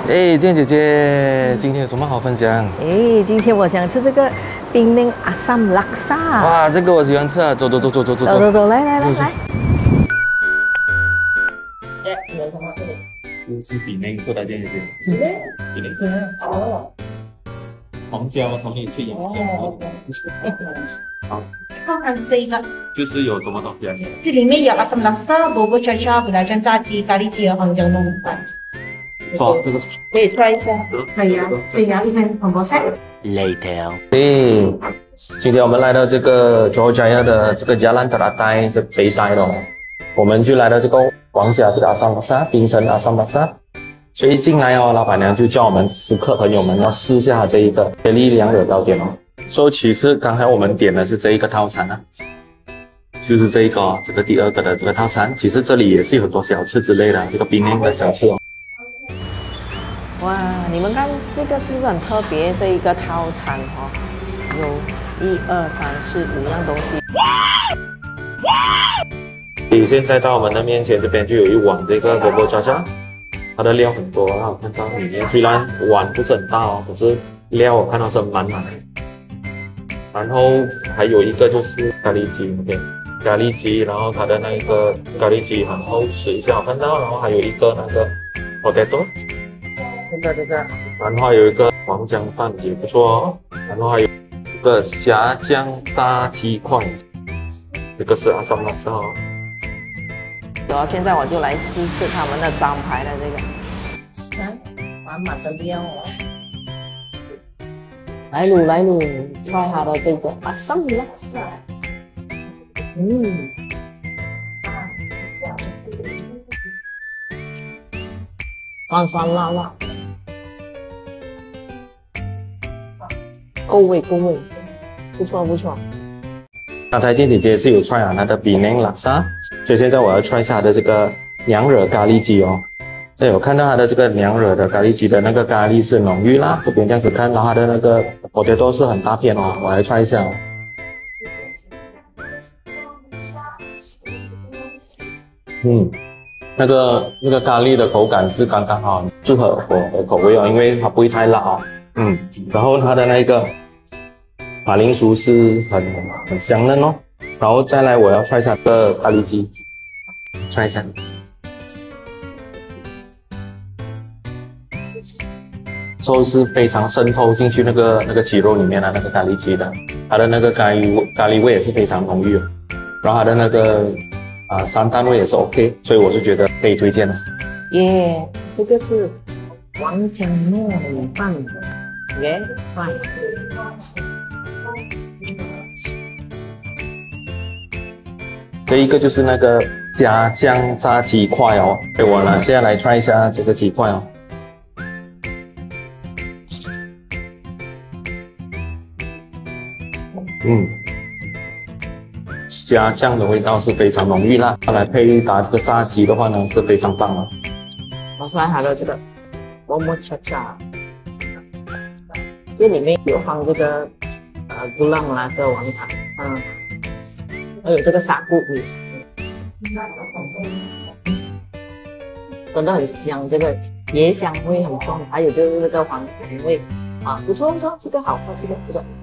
哎，健姐姐，今天有什么好分享？ 哎，今天我想吃这个槟榔阿萨姆拉萨。 哇，这个我喜欢吃啊！走， 走，来。有什么这里？ 这是槟榔做的，健姐姐。 是这？ 槟榔。哦。黄椒从里去盐椒。好。 看看这一个， 就是有什么东西啊？ 这里面有阿萨姆拉萨、波波恰恰、布拉酱炸鸡、咖喱鸡和黄椒弄饭。 抓这个。 可以 try 一下。可以啊，所以要一份红包菜。 Later。哎，今天我们来到这个佐加亚的这个加兰德拉带这一带了，我们就来到这个王家这个阿萨姆萨槟城阿萨姆萨。所以一进来哦，老板娘就叫我们食客朋友们要试下这一个雪莉凉惹糕点哦。所以其实刚才我们点的是这一个套餐啊，就是这一个哦，这个第二个的这个套餐。其实这里也是有很多小吃之类的，这个槟榔的小吃哦。 哇，你们看这个是不是很特别？这一个套餐哦，有1、2、3、4、5样东西。 现在在我们的面前这边就有一碗这个波波恰恰，它的料很多啊，我看到里面虽然碗不是很大哦，可是料我看到是满满的。然后还有一个就是咖喱鸡，OK， 咖喱鸡，然后它的那个咖喱鸡很厚实一下，我看到，然后还有一个那个 potato， 这个，然后还有一个黄姜饭也不错哦，然后还有这个虾酱炸鸡块，这个是阿萨姆拉萨哦。 然后现在我就来试吃他们的招牌的这个，满满的料哦。来鲁 ，try 它的这个阿萨姆拉萨，酸辣，够味，不错。 刚才健姐姐是有 try 啊，它的槟榔拉萨，所以现在我要 try 一下它的这个娘惹咖喱鸡哦。对，我看到它的这个娘惹的咖喱鸡的那个咖喱是浓郁辣，这边这样子看，然后它的那个 potato 是很大片哦，我来 try 一下哦。那个咖喱的口感是刚刚好，适合我的口味哦，因为它不会太辣哦。然后它的那个马铃薯是很香嫩哦，然后再来我要 try 一下这个咖喱鸡 ，try 一下。寿司非常渗透进去那个鸡肉里面的那个咖喱鸡的，它的那个咖喱味也是非常浓郁哦，然后它的那个山丹味也是 OK， 所以我是觉得可以推荐的。 耶，这个是黄姜糯米饭，耶，try。 这一个就是那个加酱炸鸡块哦，我呢现在来 try 一下这个鸡块哦。虾酱的味道是非常浓郁辣，来配搭这个炸鸡的话呢是非常棒的。 我发它的这个波波恰恰，这里面有放这个布朗那个王糖，还有这个沙布米，真的很香，这个椰香味很重，还有就是这个黄糖味啊，不错，这个好喝，这个。